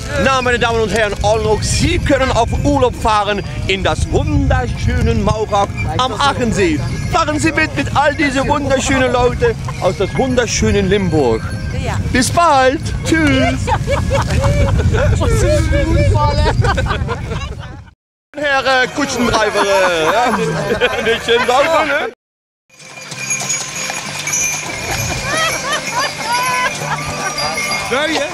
Na, meine Damen und Herren, auch Sie können auf Urlaub fahren in das wunderschöne Maurak am Achensee. Fahren Sie mit all diese wunderschönen Leute aus das wunderschönen Limburg. Ja. Bis bald. Tschüss. Herr Kutschentreiber. Ja. Nicht schön sauber, ne? Sorry,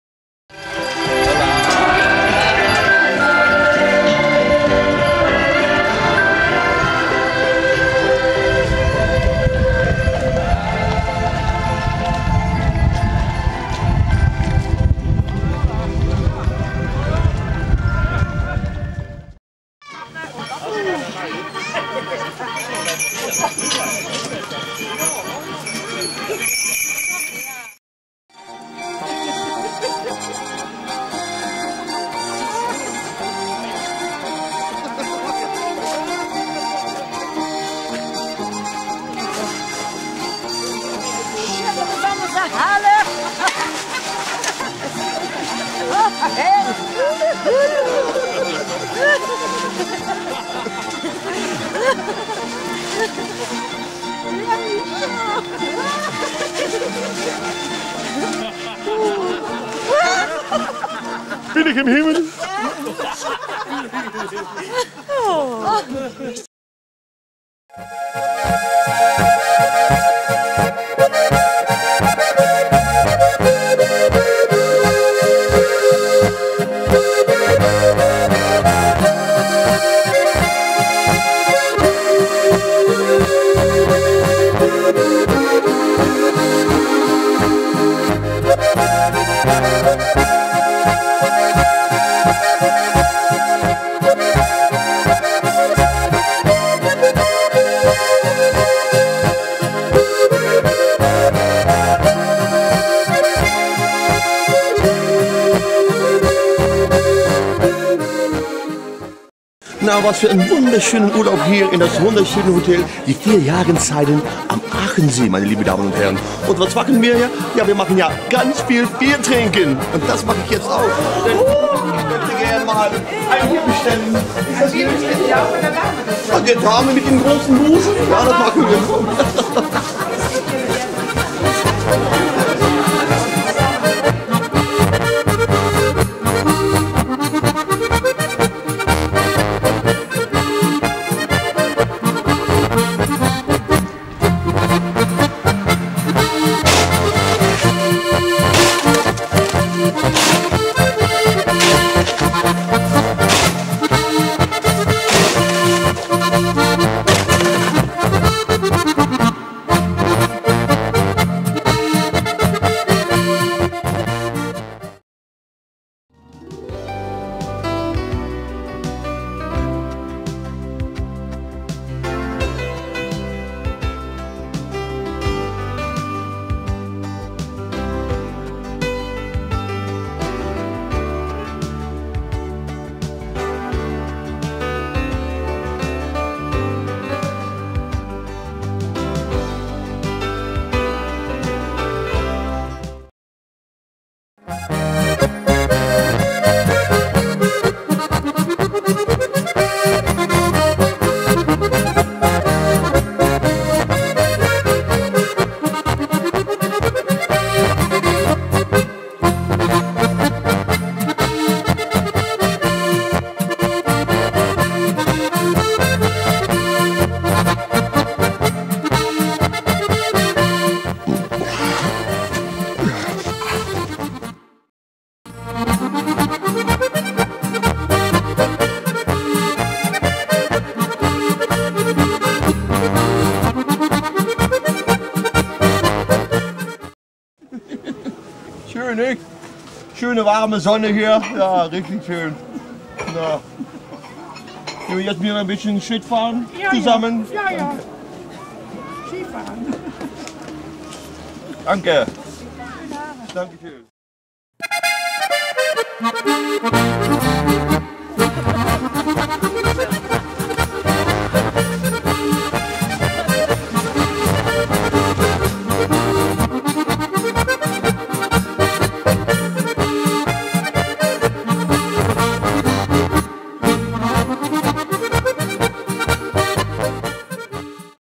Bin ich im Himmel? Na, was für einen wunderschönen Urlaub hier in das wunderschöne Hotel, die 4 Jahreszeiten am Achensee, meine lieben Damen und Herren. Und was machen wir hier? Ja, wir machen ja ganz viel Bier trinken. Und das mache ich jetzt auch. Denn ich möchte gerne mal ein Bier bestellen. Ist das Bier bestellen? Ja, von der Dame. Der Dame mit dem großen Busen? Ja, das machen wir. Schön, nicht? Schöne warme Sonne hier. Ja, richtig schön. Na. Können wir jetzt wieder ein bisschen Schritt fahren? Ja, zusammen? Ja, ja. Skifahren. Danke. Danke schön.